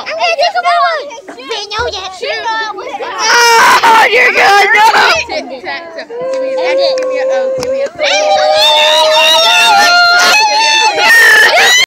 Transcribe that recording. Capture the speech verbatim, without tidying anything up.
I'm gonna take a one. We know that. Oh, you're good. No.